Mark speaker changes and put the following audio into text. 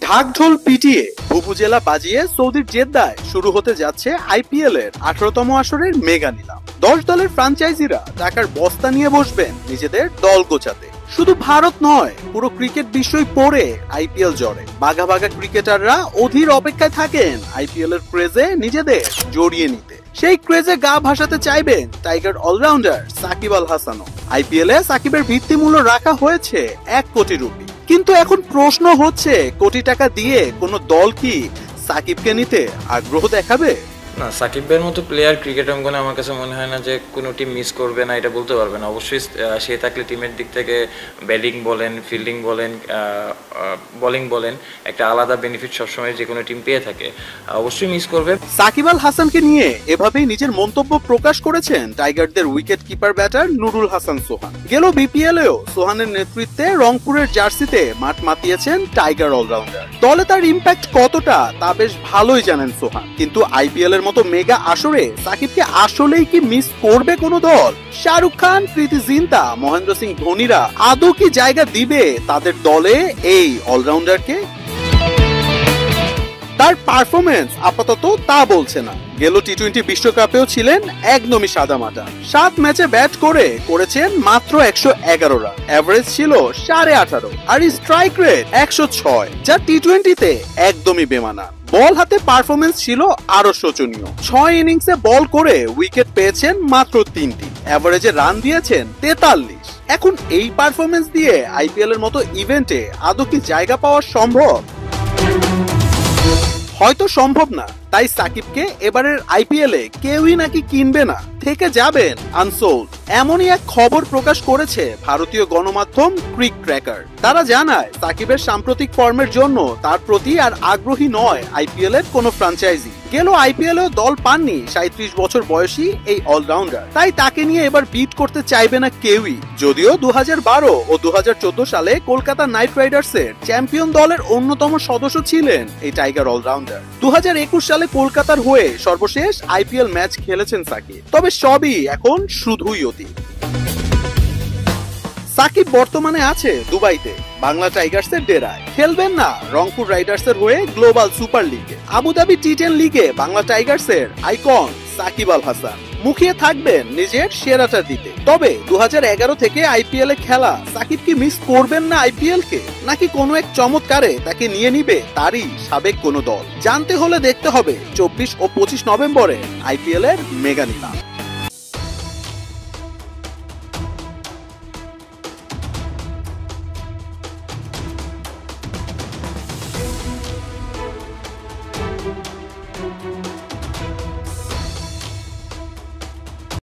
Speaker 1: ঢাকঢোল পিটিয়ে ভুভুজেলা বাজিয়ে সৌদির জেদ্দায় শুরু হতে যাচ্ছে আইপিএল এর 18তম আসরের মেগা নিলাম। 10 দলের ফ্রাঞ্চাইজিরা টাকার বস্তা নিয়ে বসবেন নিজেদের দল গোছাতে। শুধু ভারত নয়, পুরো ক্রিকেট বিশ্বই পড়ে আইপিএল জড়ে। বাঘা বাঘা ক্রিকেটাররা অধীর অপেক্ষায় থাকেন আইপিএল এর ক্রেজে নিজেদের জড়িয়ে নিতে। সেই ক্রেজে গা ভাসাতে চাইবেন টাইগার অলরাউন্ডার সাকিব আল হাসানও। আইপিএল এ সাকিবের ভিত্তিমূল্য রাখা হয়েছে 1 কোটি রুপি। কিন্তু এখন প্রশ্ন হচ্ছে, কোটি টাকা দিয়ে কোনো দল কি সাকিবকে নিতে আগ্রহ দেখাবে?
Speaker 2: না, সাকিবের মতো প্লেয়ার ক্রিকেট অঙ্গনে আমার কাছে মনে হয় না যে কোনো টিম মিস করবে না, এটা বলতে পারবে না। অবশ্যই সে থাকলে টিমের দিক থেকে ব্যাটিং বলেন, ফিল্ডিং বলেন, বোলিং বলেন, একটা আলাদা বেনিফিট সবসময় যে কোনো টিম পেয়ে থাকে, অবশ্যই মিস করবে।
Speaker 1: সাকিব আল হাসানকে নিয়ে এভাবেই নিজের মন্তব্য প্রকাশ করেছেন টাইগারদের wicket keeper batter Nurul Hasan Sohan. গেল বিপিএলেও সোহানের নেতৃত্বে রংপুরের জার্সিতে মাঠ মাতিয়েছেন টাইগার অলরাউন্ডার। দলে তার ইম্প্যাক্ট কতটা তা বেশ ভালোই জানেন সোহান। কিন্তু আইপিএল এর মতো মেগা আসরে সাকিবকে আসলেই কি মিস করবে কোনো দল? শাহরুখ খান, প্রীতি জিন্তা, মহেন্দ্র সিং ধোনিরা আদৌ কি জায়গা দিবে তাদের দলে এই অলরাউন্ডারকে? তার পারফরমেন্স আপাতত তা বলছে না। গেল টি-20 বিশ্বকাপেও ছিলেন একদমই সাদামাটা। 7 ম্যাচে ব্যাট করেছেন মাত্র 111 রান, এভারেজ ছিল 18.5, আর স্ট্রাইক রেট 106, যা টি-20তে একদমই বেমানা। বল হাতে পারফরমেন্স ছিল আরো শোচনীয়। 6 ইনিংসে বল করে উইকেট পেয়েছেন মাত্র 3টি, এভারেজে রান দিয়েছেন 43। এখন এই পারফরমেন্স দিয়ে আইপিএল এর মতো ইভেন্টে আদৌ কি জায়গা পাওয়া সম্ভব? হয়তো সম্ভব না। তাই সাকিবকে এবারের আইপিএল এ কেউই নাকি কিনবে না, থেকে যাবেন আনসোল্ড, এমনই এক খবর প্রকাশ করেছে ভারতীয় গণমাধ্যম ক্রিক ট্র্যাকার। তারা জানায়, সাকিবের সাম্প্রতিক ফর্মের জন্য তার প্রতি আর আগ্রহী নয় আইপিএল এর কোনো ফ্র্যাঞ্চাইজি। গেল আইপিএল এ দল পাননি 37 বছর বয়সী এই অলরাউন্ডার, তাই তাকে নিয়ে এবার বিট করতে চাইবে না কেউই। যদিও 2012 ও 2014 সালে কলকাতা নাইট রাইডার্স এর চ্যাম্পিয়ন দলের অন্যতম সদস্য ছিলেন এই টাইগার অলরাউন্ডার। 2021 সালে কলকাতার হয়ে সর্বশেষ আইপিএল ম্যাচ খেলেছেন সাকিব। তবে সবই এখন শুধুই অতীত। সাকিব বর্তমানে আছে দুবাইতে বাংলা টাইগার্সের ডেরায়। খেলবেন না রংপুর রাইডার্সের হয়ে গ্লোবাল সুপার লিগে। আবুধাবি টি10 লিগে বাংলা টাইগার্সের আইকন সাকিব আল হাসান মুখিয়ে থাকবেন নিজের সেরাটা দিতে। তবে 2011 থেকে আইপিএল এ খেলা সাকিব কি মিস করবেন না আইপিএল কে, নাকি কোনো এক চমৎকারে তাকে নিয়ে নিবে তারই সাবেক কোনো দল? জানতে হলে দেখতে হবে 24 ও 25 নভেম্বরে আইপিএল এর মেগা নিলাম।